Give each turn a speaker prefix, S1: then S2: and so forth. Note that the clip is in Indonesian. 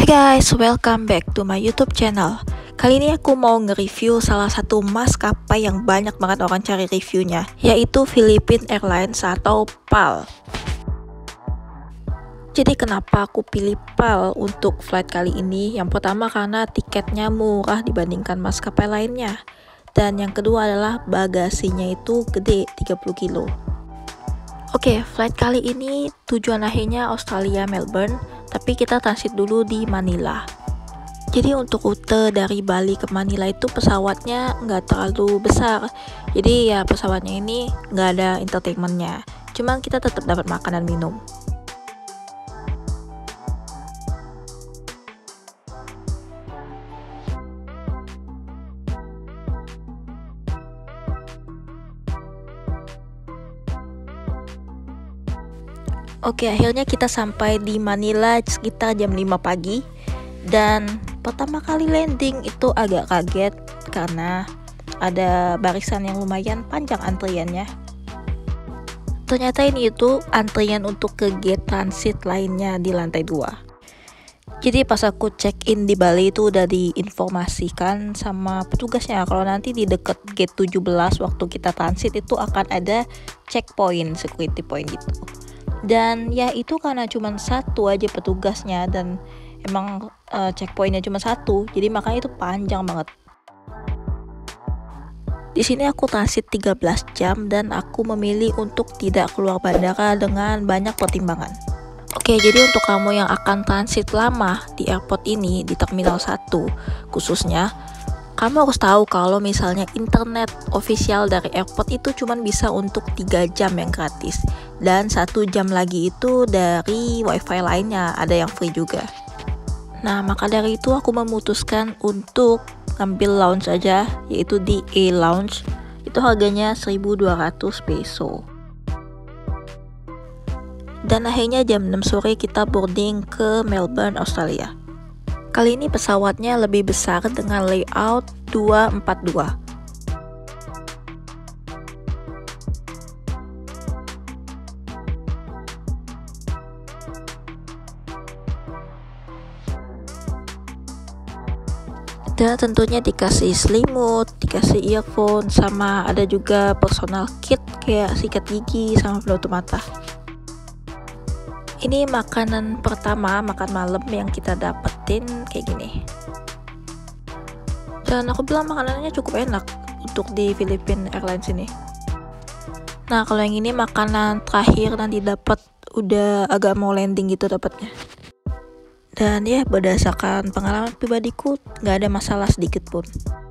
S1: Hai guys, welcome back to my YouTube channel. Kali ini aku mau nge-review salah satu maskapai yang banyak banget orang cari reviewnya, yaitu Philippine Airlines atau PAL. Jadi kenapa aku pilih PAL untuk flight kali ini? Yang pertama karena tiketnya murah dibandingkan maskapai lainnya. Dan yang kedua adalah bagasinya itu gede, 30 kilo. Oke, flight kali ini tujuan akhirnya Australia Melbourne, tapi kita transit dulu di Manila. Jadi untuk rute dari Bali ke Manila itu pesawatnya nggak terlalu besar. Jadi ya pesawatnya ini nggak ada entertainmentnya. Cuman kita tetap dapat makan dan minum. Oke, akhirnya kita sampai di Manila sekitar jam 5 pagi. Dan pertama kali landing itu agak kaget karena ada barisan yang lumayan panjang antriannya. Ternyata ini itu antrian untuk ke gate transit lainnya di lantai 2. Jadi pas aku check in di Bali itu udah diinformasikan sama petugasnya kalau nanti di deket gate 17 waktu kita transit itu akan ada checkpoint, security point gitu. Dan ya itu karena cuma satu aja petugasnya dan emang checkpointnya cuma satu, jadi makanya itu panjang banget. Di sini aku transit 13 jam dan aku memilih untuk tidak keluar bandara dengan banyak pertimbangan. Oke, jadi untuk kamu yang akan transit lama di airport ini, di Terminal 1 khususnya, kamu harus tahu kalau misalnya internet official dari airport itu cuma bisa untuk 3 jam yang gratis. Dan 1 jam lagi itu dari wifi lainnya, ada yang free juga. Nah, maka dari itu aku memutuskan untuk ngambil lounge aja, yaitu di A Lounge. Itu harganya 1.200 peso. Dan akhirnya jam 6 sore kita boarding ke Melbourne, Australia. Kali ini pesawatnya lebih besar dengan layout 242. Dan tentunya dikasih selimut, dikasih earphone, sama ada juga personal kit kayak sikat gigi sama penutup mata. Ini makanan pertama, makan malam yang kita dapetin kayak gini. Dan aku bilang makanannya cukup enak untuk di Philippine Airlines ini. Nah, kalau yang ini makanan terakhir nanti dapat udah agak mau landing gitu dapatnya. Dan ya berdasarkan pengalaman pribadiku nggak ada masalah sedikit pun.